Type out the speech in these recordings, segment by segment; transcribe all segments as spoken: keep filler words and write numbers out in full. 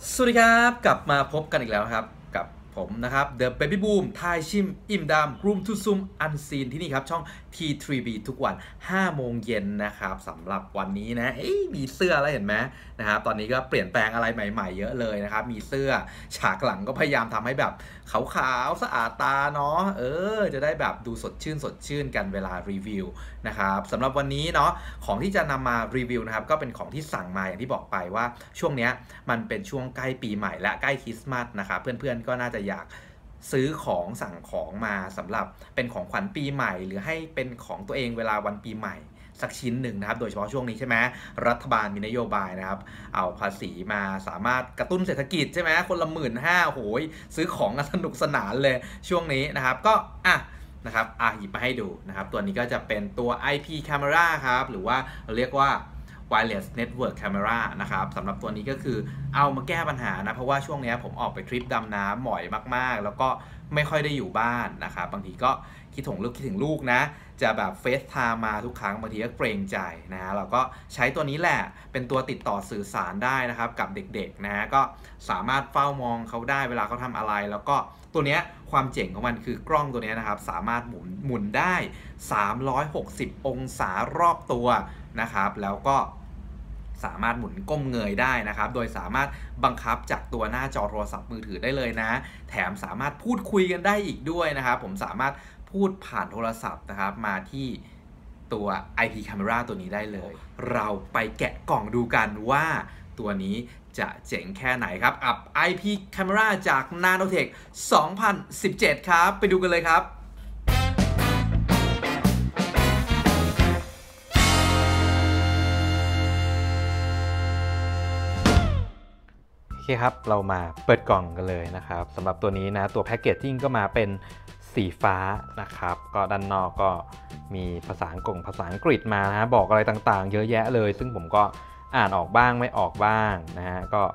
สวัสดีครับกลับมาพบกันอีกแล้วครับกับผมนะครับ The Baby Boom ทายชิมอิ่มดำ Room to Zoom Unseen ที่นี่ครับช่อง ที ทรี บี ทุกวันห้าโมงเย็นนะครับสำหรับวันนี้นะเอ้ยมีเสื้อแล้วเห็นไหมนะครับตอนนี้ก็เปลี่ยนแปลงอะไรใหม่ๆเยอะเลยนะครับมีเสื้อฉากหลังก็พยายามทำให้แบบขาวๆสะอาดตาเนาะเออจะได้แบบดูสดชื่นสดชื่นกันเวลารีวิวนะครับสำหรับวันนี้เนาะของที่จะนำมารีวิวนะครับก็เป็นของที่สั่งมาอย่างที่บอกไปว่าช่วงเนี้ยมันเป็นช่วงใกล้ปีใหม่และใกล้คริสต์มาสนะครับเพื่อนๆก็น่าจะอยากซื้อของสั่งของมาสำหรับเป็นของขวัญปีใหม่หรือให้เป็นของตัวเองเวลาวันปีใหม่สักชิ้นหนึ่งนะครับโดยเฉพาะช่วงนี้ใช่ไหมรัฐบาลมีนโยบายนะครับเอาภาษีมาสามารถกระตุ้นเศรษฐกิจใช่ไหมคนละหมื่นห้าโหยซื้อของกันสนุกสนานเลยช่วงนี้นะครับก็อ่ะนะครับอ่ะหยิบมาให้ดูนะครับตัวนี้ก็จะเป็นตัว ไอ พี Camera ครับหรือว่าเรียกว่า Wireless Network Camera นะครับสำหรับตัวนี้ก็คือเอามาแก้ปัญหานะเพราะว่าช่วงนี้ผมออกไปทริปดำน้ำบ่อยมากๆแล้วก็ไม่ค่อยได้อยู่บ้านนะครับบางทีก็คิดถึงลูกคิดถึงลูกนะจะแบบเฟซไทม์มาทุกครั้งบางทีก็เกรงใจนะฮะเราก็ใช้ตัวนี้แหละเป็นตัวติดต่อสื่อสารได้นะครับกับเด็กๆนะฮะก็สามารถเฝ้ามองเขาได้เวลาเขาทำอะไรแล้วก็ตัวเนี้ยความเจ๋งของมันคือกล้องตัวนี้นะครับสามารถหมุนหมุนได้สามร้อยหกสิบองศารอบตัวนะครับแล้วก็สามารถหมุนก้มเงยได้นะครับโดยสามารถบังคับจากตัวหน้าจอโทรศัพท์มือถือได้เลยนะแถมสามารถพูดคุยกันได้อีกด้วยนะครับผมสามารถพูดผ่านโทรศัพท์นะครับมาที่ตัว ไอ พี Camera ตัวนี้ได้เลยเราไปแกะกล่องดูกันว่าตัวนี้จะเจ๋งแค่ไหนครับกับ ไอ พี Camera จาก Nanotech สองพันสิบเจ็ดครับไปดูกันเลยครับโอเคครับเรามาเปิดกล่องกันเลยนะครับสำหรับตัวนี้นะตัวแพคเกจจิ้งก็มาเป็นสีฟ้านะครับก็ด้านนอกก็มีภาษาอังกฤษภาษาอังกฤษมานะบอกอะไรต่างๆเยอะแยะเลยซึ่งผมก็อ่านออกบ้างไม่ออกบ้างนะฮะก็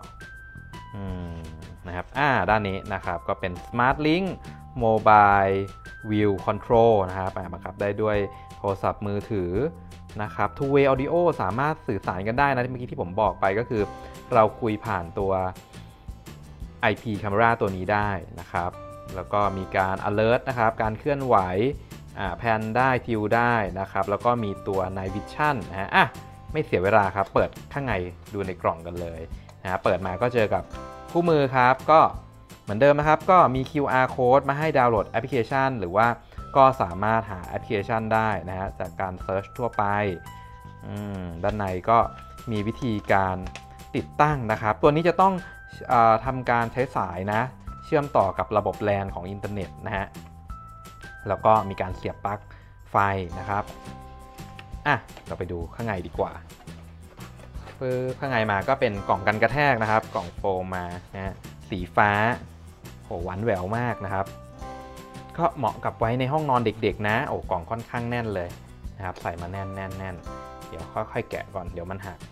นะครับอ่าด้านนี้นะครับก็เป็น Smart Link Mobile View Control นะครับบังคับได้ด้วยโทรศัพท์มือถือนะครับ Two Way Audio สามารถสื่อสารกันได้นะเมื่อกี้ที่ผมบอกไปก็คือเราคุยผ่านตัว ไอ พี Camera ตัวนี้ได้นะครับแล้วก็มีการ alert นะครับการเคลื่อนไหวแพนได้ทิวได้นะครับแล้วก็มีตัว Night Vision นะฮะอ่ะไม่เสียเวลาครับเปิดข้างในดูในกล่องกันเลยนะเปิดมาก็เจอกับคู่มือครับก็เหมือนเดิมนะครับก็มี คิว อาร์ Code มาให้ดาวน์โหลดแอปพลิเคชันหรือว่าก็สามารถหาแอปพลิเคชันได้นะฮะจากการเซิร์ชทั่วไปด้านในก็มีวิธีการติดตั้งนะครับตัวนี้จะต้องเอ่อทำการใช้สายนะเชื่อมต่อกับระบบแลนของอินเทอร์เน็ตนะฮะแล้วก็มีการเสียบปลั๊กไฟนะครับอ่ะเราไปดูข้างในดีกว่าคือข้างในมาก็เป็นกล่องกันกระแทกนะครับกล่องโฟมมานะสีฟ้าโหหวานแหววมากนะครับก็เหมาะกับไว้ในห้องนอนเด็กๆนะโอ้กล่องค่อนข้างแน่นเลยนะครับใส่มาแน่นแน่นแน่นเดี๋ยวค่อยๆแกะก่อนเดี๋ยวมันหัก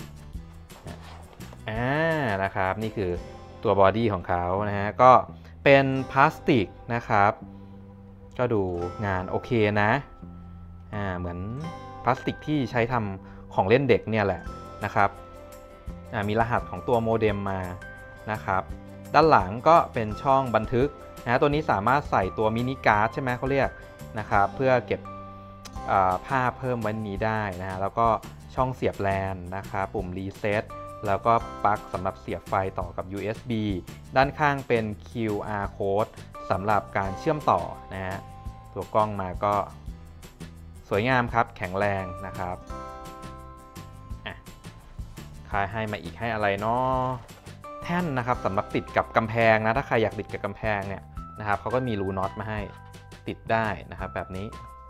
อ่านะครับนี่คือตัวบอดี้ของเขานะฮะก็เป็นพลาสติกนะครับก็ดูงานโอเคนะอ่าเหมือนพลาสติกที่ใช้ทำของเล่นเด็กเนี่ยแหละนะครับอ่ามีรหัสของตัวโมเด็มมานะครับด้านหลังก็เป็นช่องบันทึกนะตัวนี้สามารถใส่ตัวมินิการ์ดใช่ไหมเขาเรียกนะครับเพื่อเก็บภาพเพิ่มไว้นี้ได้นะฮะแล้วก็ช่องเสียบแลนนะครับปุ่มรีเซ็ตแล้วก็ปลั๊กสำหรับเสียบไฟต่อกับ ยู เอส บี ด้านข้างเป็น คิว อาร์ Code สำหรับการเชื่อมต่อนะฮะตัวกล้องมาก็สวยงามครับแข็งแรงนะครับอ่ะคายให้มาอีกให้อะไรเนาะแท่นนะครับสำหรับติดกับกำแพงนะถ้าใครอยากติดกับกำแพงเนี่ยนะครับเขาก็มีรูน็อตมาให้ติดได้นะครับแบบนี้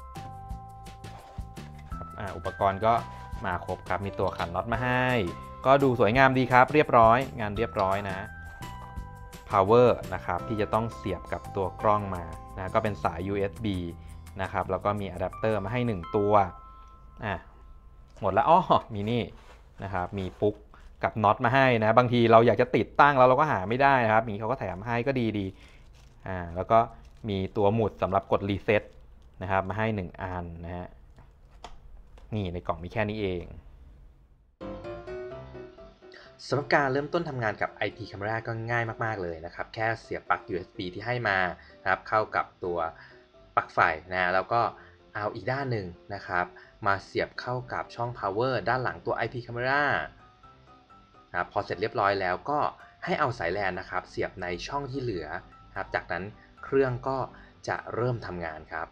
อ่ะอุปกรณ์ก็มาครบครับมีตัวขันน็อตมาให้ก็ดูสวยงามดีครับเรียบร้อยงานเรียบร้อยนะ power นะครับที่จะต้องเสียบกับตัวกล้องมานะก็เป็นสาย ยู เอส บี นะครับแล้วก็มีอะแดปเตอร์มาให้หนึ่งตัวอ่ะหมดแล้วอ้อมีนี่นะครับมีปุ๊กกับน็อตมาให้นะบางทีเราอยากจะติดตั้งแล้วเราก็หาไม่ได้นะครับมีเขาก็แถมให้ก็ดีดีอ่าแล้วก็มีตัวหมุดสำหรับกดรีเซ็ตนะครับมาให้หนึ่งอันนะฮะนี่ในกล่องมีแค่นี้เองสำหรับการเริ่มต้นทำงานกับ ไอ พี Camera ก็ง่ายมากๆเลยนะครับแค่เสียบปลั๊ก ยู เอส บี ที่ให้มานะครับเข้ากับตัวปลั๊กไฟนะแล้วก็เอาอีกด้านหนึ่งนะครับมาเสียบเข้ากับช่อง power ด้านหลังตัว ไอ พี Camera นะพอเสร็จเรียบร้อยแล้วก็ให้เอาสายแลนนะครับเสียบในช่องที่เหลือนะครับจากนั้นเครื่องก็จะเริ่มทำงานครับ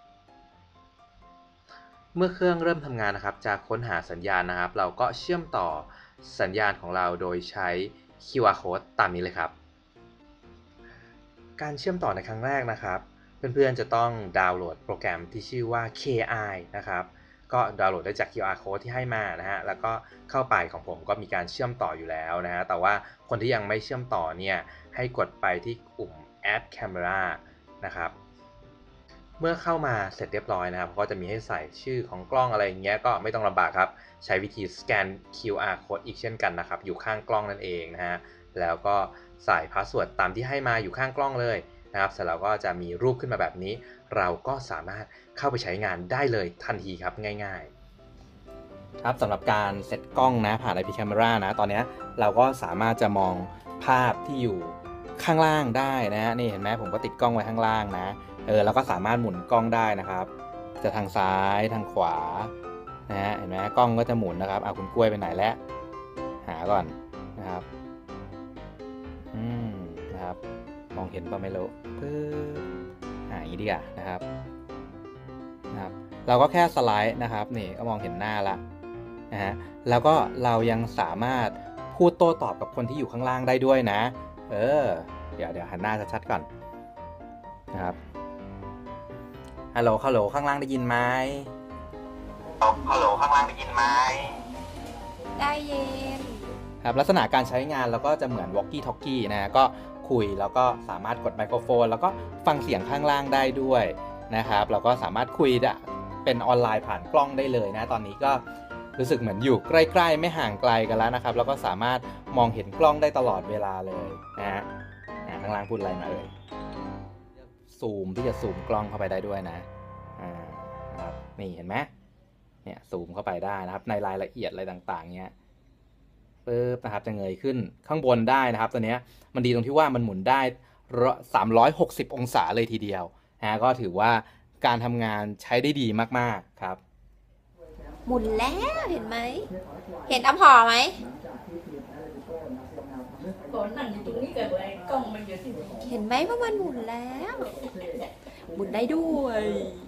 เมื่อเครื่องเริ่มทำงานนะครับจะค้นหาสัญญาณนะครับเราก็เชื่อมต่อสัญญาณของเราโดยใช้ คิว อาร์ Code ตามนี้เลยครับการเชื่อมต่อในครั้งแรกนะครับเพื่อนๆจะต้องดาวน์โหลดโปรแกรมที่ชื่อว่า เค ไอ นะครับก็ดาวน์โหลดได้จาก คิว อาร์ Code ที่ให้มานะฮะแล้วก็เข้าไปของผมก็มีการเชื่อมต่ออยู่แล้วนะฮะแต่ว่าคนที่ยังไม่เชื่อมต่อเนี่ยให้กดไปที่ปุ่ม add camera นะครับเมื่อเข้ามาเสร็จเรียบร้อยนะครับก็จะมีให้ใส่ชื่อของกล้องอะไรอย่างเงี้ยก็ไม่ต้องลำบากครับใช้วิธีสแกน คิว อาร์ Code อีกเช่นกันนะครับอยู่ข้างกล้องนั่นเองนะฮะแล้วก็ใส่พาสเวิร์ดตามที่ให้มาอยู่ข้างกล้องเลยนะครับเสร็จแล้วก็จะมีรูปขึ้นมาแบบนี้เราก็สามารถเข้าไปใช้งานได้เลยทันทีครับง่ายๆครับสำหรับการเซตกล้องนะผ่าน ไอ พี Camera นะตอนนี้เราก็สามารถจะมองภาพที่อยู่ข้างล่างได้นะนี่เห็นไหมผมก็ติดกล้องไว้ข้างล่างนะเออแล้วก็สามารถหมุนกล้องได้นะครับจะทางซ้ายทางขวานะฮะเห็นไหมกล้องก็จะหมุนนะครับเอาคุณกล้วยไปไหนแล้วหาก่อนนะครับอืมนะครับมองเห็นป่ะไม่รู้ปึ๊บหาอย่างนี้ดีกว่านะครับนะครับเราก็แค่สไลด์นะครับนี่ก็มองเห็นหน้าละนะฮะแล้วก็เรายังสามารถพูดโต้ตอบกับคนที่อยู่ข้างล่างได้ด้วยนะเออเดี๋ยวเดี๋ยวหันหน้าชัดๆก่อนนะครับฮัลโหลฮัลโหลข้างล่างได้ยินไหมฮัลโหลข้างล่างได้ยินไหมได้ยินครับลักษณะการใช้งานเราก็จะเหมือน walkie talkie นะก็คุยแล้วก็สามารถกดไมโครโฟนแล้วก็ฟังเสียงข้างล่างได้ด้วยนะครับเราก็สามารถคุยเป็นออนไลน์ผ่านกล้องได้เลยนะตอนนี้ก็รู้สึกเหมือนอยู่ใกล้ๆไม่ห่างไกลกันแล้วนะครับแล้วก็สามารถมองเห็นกล้องได้ตลอดเวลาเลยนะฮะข้างล่างพูดอะไรมาเอ่ยซูมที่จะซูมกล้องเข้าไปได้ด้วยนะอ่าครับนี่เห็นไหมเนี่ยซูมเข้าไปได้นะครับในรายละเอียดอะไรต่างๆเนี้ยปึ๊บนะครับจะเงยขึ้นข้างบนได้นะครับตัวเนี้ยมันดีตรงที่ว่ามันหมุนได้สามร้อยหกสิบองศาเลยทีเดียวนะก็ถือว่าการทำงานใช้ได้ดีมากๆครับหมุนแล้วเห็นไหมเห็นอภอไหมเห็นไหมว่ามันหมุนแล้วหมุนได้ด้วย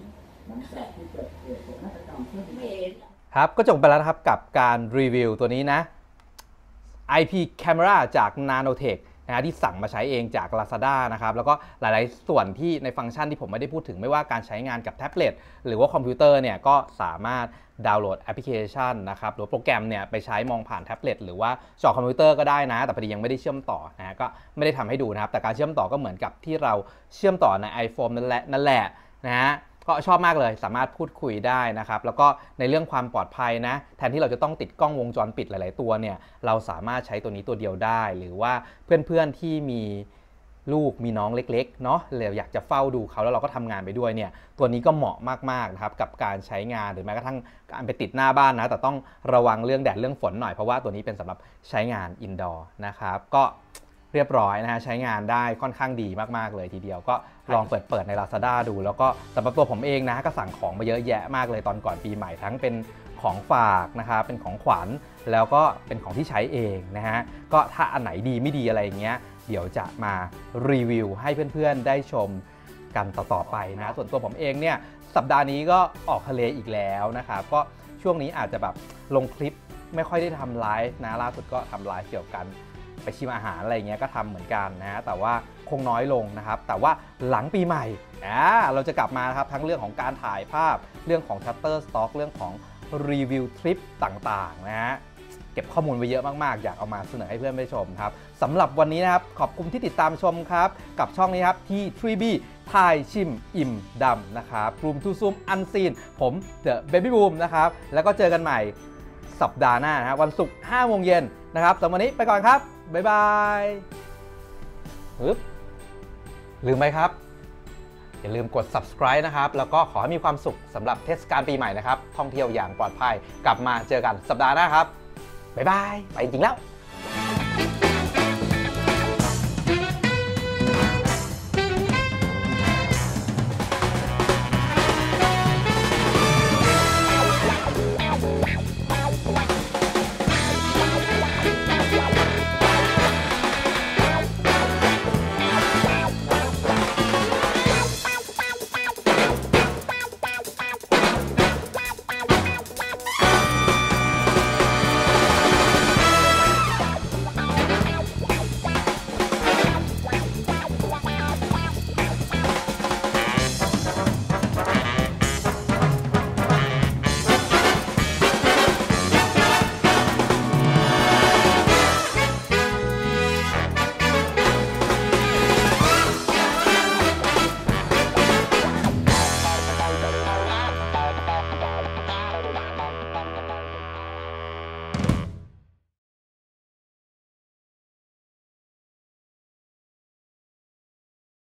ครับก็จบไปแล้วนะครับกับการรีวิวตัวนี้นะ ไอ พี Camera จาก Nanotech นะที่สั่งมาใช้เองจาก Lazada นะครับแล้วก็หลายๆส่วนที่ในฟังก์ชันที่ผมไม่ได้พูดถึงไม่ว่าการใช้งานกับแท็บเล็ตหรือว่าคอมพิวเตอร์เนี่ยก็สามารถดาวน์โหลดแอปพลิเคชันนะครับหรือโปรแกรมเนี่ยไปใช้มองผ่านแท็บเล็ตหรือว่าจอคอมพิวเตอร์ก็ได้นะแต่พอดียังไม่ได้เชื่อมต่อนะก็ไม่ได้ทำให้ดูนะครับแต่การเชื่อมต่อก็เหมือนกับที่เราเชื่อมต่อใน iPhone นั่นแหละนั่นแหละนะฮะก็ชอบมากเลยสามารถพูดคุยได้นะครับแล้วก็ในเรื่องความปลอดภัยนะแทนที่เราจะต้องติดกล้องวงจรปิดหลายๆตัวเนี่ยเราสามารถใช้ตัวนี้ตัวเดียวได้หรือว่าเพื่อนๆที่มีลูกมีน้องเล็กๆเนาะเราอยากจะเฝ้าดูเขาแล้วเราก็ทำงานไปด้วยเนี่ยตัวนี้ก็เหมาะมากๆนะครับกับการใช้งานหรือแม้กระทั่งการไปติดหน้าบ้านนะแต่ต้องระวังเรื่องแดดเรื่องฝนหน่อยเพราะว่าตัวนี้เป็นสำหรับใช้งานอินดอร์นะครับก็เรียบร้อยนะฮะใช้งานได้ค่อนข้างดีมากๆเลยทีเดียวก็ลองเปิดเปิดใน Lazada ดูแล้วก็สำหรับตัวผมเองนะก็สั่งของมาเยอะแยะมากเลยตอนก่อนปีใหม่ทั้งเป็นของฝากนะครับเป็นของขวัญแล้วก็เป็นของที่ใช้เองนะฮะก็ถ้าอันไหนดีไม่ดีอะไรอย่างเงี้ยเดี๋ยวจะมารีวิวให้เพื่อนๆได้ชมกันต่อๆไปนะส่วนตัวผมเองเนี่ยสัปดาห์นี้ก็ออกทะเลอีกแล้วนะครับก็ช่วงนี้อาจจะแบบลงคลิปไม่ค่อยได้ทำไลฟ์นะล่าสุดก็ทำไลฟ์เกี่ยวกันไปชิมอาหารอะไรเงี้ยก็ทำเหมือนกันนะแต่ว่าคงน้อยลงนะครับแต่ว่าหลังปีใหม่อ่าเราจะกลับมานะครับทั้งเรื่องของการถ่ายภาพเรื่องของ Shutterstock เรื่องของรีวิวทริปต่างๆนะฮะเก็บข้อมูลไว้เยอะมากๆอยากเอามาเสนอให้เพื่อนได้ชมครับสำหรับวันนี้นะครับขอบคุณที่ติดตามชมครับกับช่องนี้ครับที่ ทรี บี ทายชิมอิ่มดำนะครับรูมทูซูมอันซีนผมเดอะเบบี้บูมนะครับแล้วก็เจอกันใหม่สัปดาห์หน้านะครับวันศุกร์ห้าโมงเย็นนะครับสำหรับวันนี้ไปก่อนครับบ๊ายบายปึ๊บลืมไหมครับอย่าลืมกด ซับสไครบ์ นะครับแล้วก็ขอให้มีความสุขสำหรับเทศกาลปีใหม่นะครับท่องเที่ยวอย่างปลอดภัยกลับมาเจอกันสัปดาห์หน้าครับบ๊ายบายไปจริงแล้ว